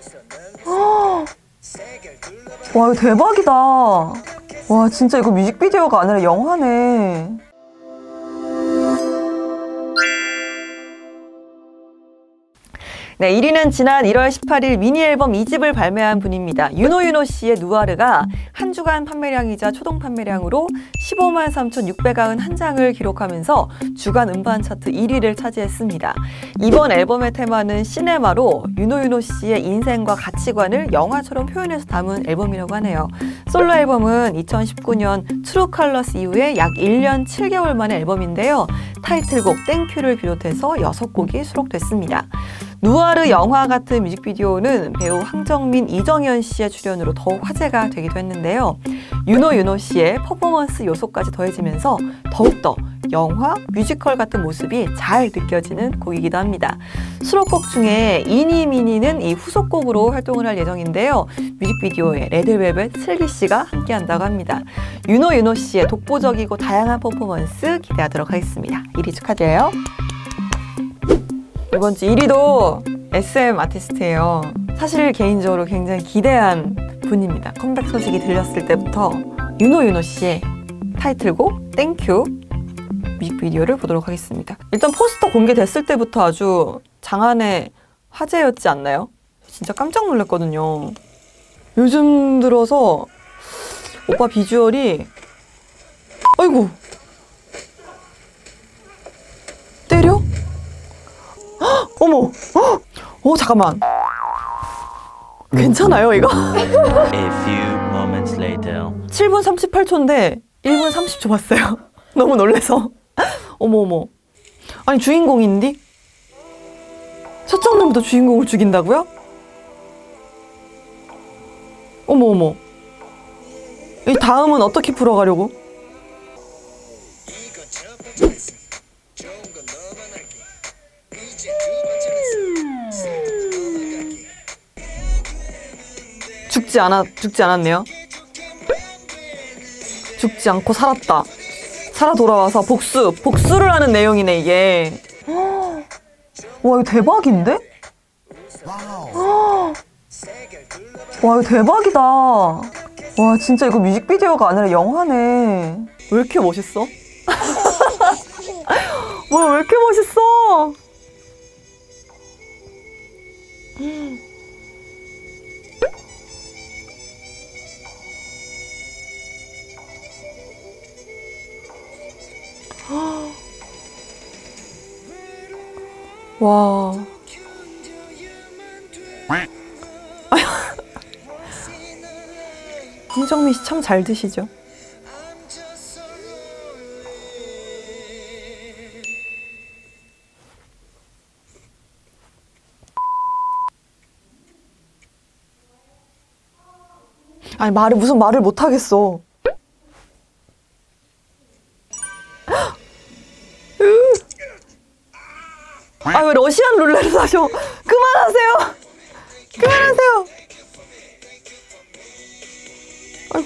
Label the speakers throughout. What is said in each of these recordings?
Speaker 1: 와, 이거 대박이다. 와, 진짜 이거 뮤직비디오가 아니라 영화네. 네, 1위는 지난 1월 18일 미니앨범 2집을 발매한 분입니다. 윤호 씨의 누아르가 한 주간 판매량이자 초동 판매량으로 15만 3,691장을 기록하면서 주간 음반 차트 1위를 차지했습니다. 이번 앨범의 테마는 시네마로 윤호 씨의 인생과 가치관을 영화처럼 표현해서 담은 앨범이라고 하네요. 솔로 앨범은 2019년 트루 컬러스 이후에 약 1년 7개월 만의 앨범인데요. 타이틀곡 땡큐를 비롯해서 6곡이 수록됐습니다. 누아르 영화 같은 뮤직비디오는 배우 황정민, 이정현 씨의 출연으로 더욱 화제가 되기도 했는데요. 윤호 씨의 퍼포먼스 요소까지 더해지면서 더욱더 영화, 뮤지컬 같은 모습이 잘 느껴지는 곡이기도 합니다. 수록곡 중에 이니미니는 이 후속곡으로 활동을 할 예정인데요. 뮤직비디오에 레드벨벳 슬기 씨가 함께한다고 합니다. 윤호 씨의 독보적이고 다양한 퍼포먼스 기대하도록 하겠습니다. 1위 축하드려요. 이번 주 1위도 SM 아티스트예요. 사실 개인적으로 굉장히 기대한 분입니다. 컴백 소식이 들렸을 때부터 윤호 씨의 타이틀곡 땡큐 뮤직비디오를 보도록 하겠습니다. 일단 포스터 공개됐을 때부터 아주 장안의 화제였지 않나요? 진짜 깜짝 놀랐거든요. 요즘 들어서 오빠 비주얼이 아이고 때려? 어머! 잠깐만. 괜찮아요, 이거?
Speaker 2: A few moments later.
Speaker 1: 7분 38초인데 1분 30초 봤어요. 너무 놀래서. 어머. 아니, 주인공인데? 첫 장면부터 주인공을 죽인다고요? 어머. 이 다음은 어떻게 풀어가려고? 죽지 않았네요. 죽지 않고 살았다. 살아 돌아와서 복수를 하는 내용이네, 이게. 와, 이거 대박인데? 와, 이거 대박이다. 와, 진짜 이거 뮤직비디오가 아니라 영화네. 왜 이렇게 멋있어? 뭐야, 왜 이렇게 멋있어? 와. 황정민 씨 참 잘 드시죠? 아니, 무슨 말을 못 하겠어. 아, 왜 러시안 룰렛을 하셔? 그만하세요. 아이고.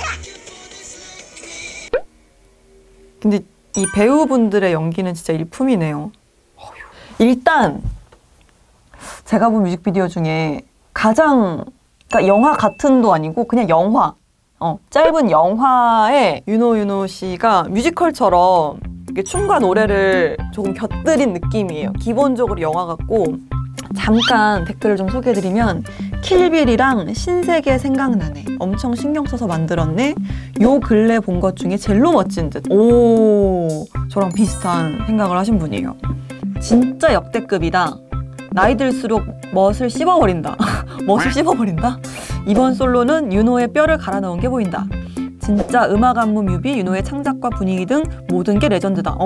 Speaker 1: 근데 이 배우분들의 연기는 진짜 일품이네요. 일단 제가 본 뮤직비디오 중에 가장, 그러니까 영화 같은도 아니고 그냥 영화, 짧은 영화에 윤호 씨가 뮤지컬처럼 춤과 노래를 조금 곁들인 느낌이에요. 기본적으로 영화 같고, 잠깐 댓글을 좀 소개해드리면 킬빌이랑 신세계 생각나네, 엄청 신경 써서 만들었네, 요 근래 본 것 중에 제일로 멋진 듯. 오, 저랑 비슷한 생각을 하신 분이에요. 진짜 역대급이다. 나이 들수록 멋을 씹어버린다. 멋을 씹어버린다? 이번 솔로는 윤호의 뼈를 갈아 넣은 게 보인다. 진짜 음악 안무 뮤비, 윤호의 창작과 분위기 등 모든 게 레전드다.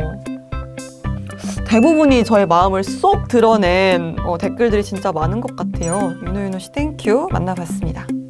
Speaker 1: 대부분이 저의 마음을 쏙 드러낸 댓글들이 진짜 많은 것 같아요. 윤호 씨 땡큐 만나봤습니다.